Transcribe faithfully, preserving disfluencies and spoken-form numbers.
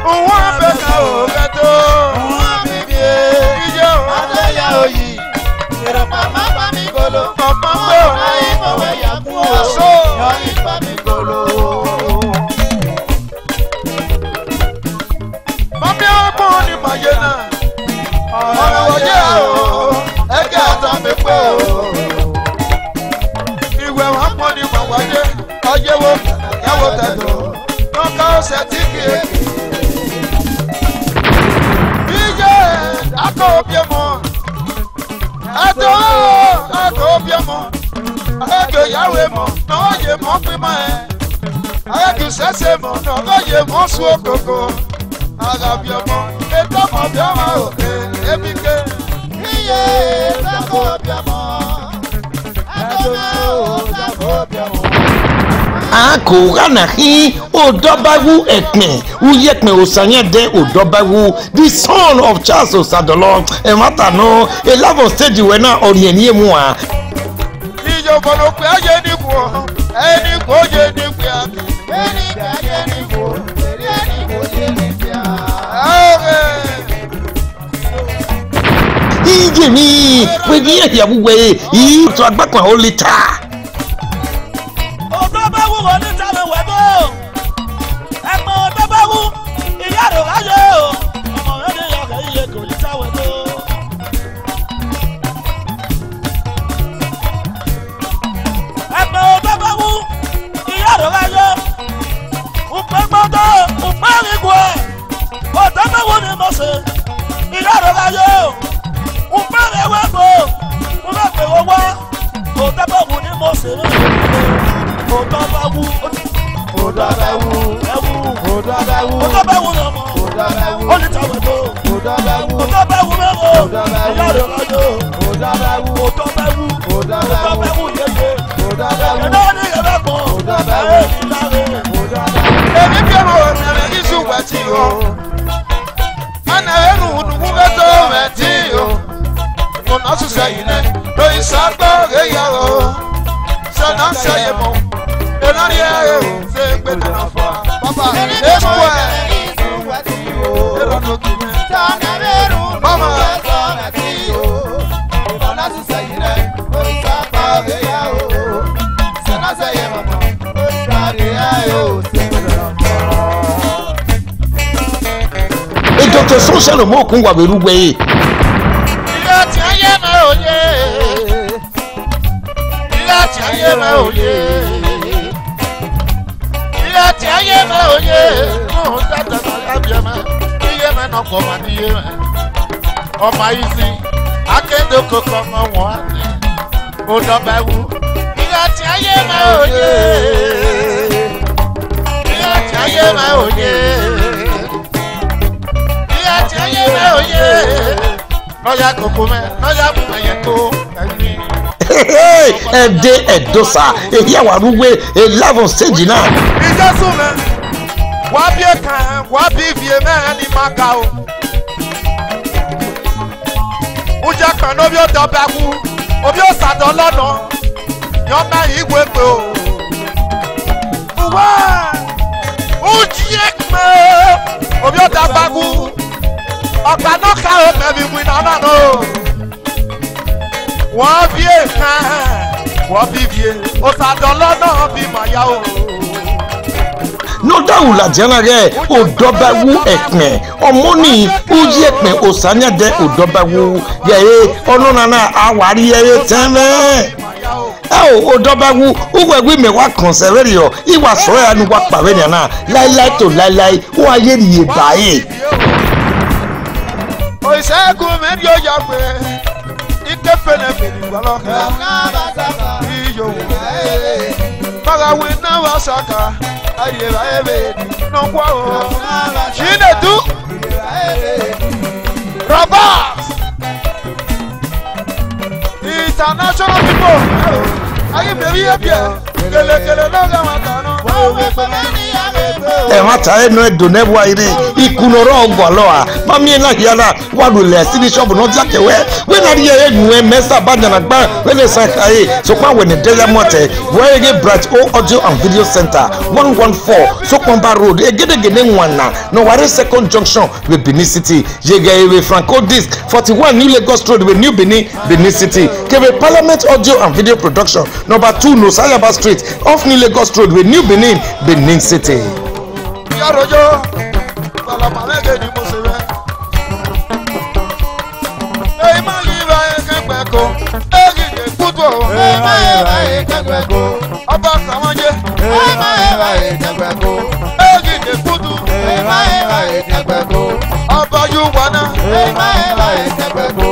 Uwa beka o gato. Uwa bibie. Ijo ade ya oyi. Ero mama pa mi golo. Mama po na imo we ya ku o. So yo ipa mi golo. Mami apo ni mayena. Ora oje o. Ege ata mi pe o. Iwe wa po ni mawaje. Oje wo. Yawo teto. Nka o se tiki. Ako biamo, ato, ako biamo, ako yawe mo, no ye mo prima e, ako sese mo, no ye mo suokoko, aga biamo, eto mo biamo o, ebike, iye, ako biamo, ako ako biamo. Ako Ranahi Odobawu Ekme Uyekme Osanyede Odobawu, the son of Charles Osadolon, e mata no e lavo stage we na orienye mu a Ijo bono pe aye ni ku eni ko je ni pe aki eni ka je ni ku eni ko je ni pe a Ije mi we di ya buwe yi to agbakon o lita Odobawu woni tale webo Emo Odobawu iya ro ayo Omo ede ya ka iye ko lita webo Emo Odobawu iya ro ayo Upe moto upe rigwe Odobawu ni mo se iya ro ayo Upe rewebo Upe pe wowo Odobawu ni mo se Odobawu, Odobawu, ewu, Odobawu, Odobawu lomo, Odobawu, olitawebo, Odobawu, Odobawu lomo, Odobawu, Odobawu, Odobawu, Odobawu yeye, Odobawu, enani yebeko, Odobawu, Odobawu. Ebi bi mo na me isu wati o. Ana enu nugu beto wati o. Mo na su say ne, do isagba ge ya o. Sana say mo. Enani e o, se gbe na fa. Papa, e mo e isu wati o. Ero no ki me. Sana meru. Mama, wati o. Mo na su say ne, do isagba ge ya o. Sana say mo. e doctor social mo kun wa beruwe Ile ti aye ma oye. Ile ti aye ma oye. Ile ti aye ma oye. Mo tata ma abia ma. Iye ma no ko ma iye ma. O ma isi. Akendo koko mo won. Odobawu. Ile ti aye ma oye. Ile ti aye ma oye. Aye me oye noya koko me noya bu me yeko e de edosa e ya wa ruwe e lavo stage na Ijesu me wa bie kan wa bi vie me ni maka o Uja kan no bi Odobawu obi Osadolon lọ́nà yo ma igwe pe o Uwa Ujiekme obi Odobawu Ọ̀pá náà ká o mẹ́bí wí náà náà. Wọ́n bí èèkàn, wọ́n bí bíe, Osadolon náà bí màyà o. no dawu la jana re Odobawu Ekme omoni Uyekme Osanyede Odobawu ye onona na awari ye teme e Odobawu uwegwi me wa conserve yo iwa so ya nu wa pare na lai lai to lai lai o aye ni bae Oisegun mi yo ya pe ike fele fele gbaloka iyo Maga we na wasaka aye ba ebe no kwa o Chinedu Robert International people aye bebi ebie kele kele no ga matano o we pe ni ya be e mata e no do ne wa ire ikunoro ogwaloa mami na hiala wadu le sini shop no jakewe we na rie enu e mesa badana gba we le san kai so kwa we ne deya mote we ge bright o audio and video center one one four Sokomba road egedegede nwana no ware second junction with Benin City yega ewe Franco disc forty-one New Lagos Road with New Benin Benin City kebe Parliament audio and video production number two no Sayaba Street off New Lagos Road with New Benin Benin City yarojo salama lege ni mo se be e ma yi ba e kegbe ko e gi de kutu e ma e ba e kegbe ko ọba sawanje e ma e ba e kegbe ko e gi de kutu e ma e ba e kegbe ko ọba yuwana e ma e ba e kegbe ko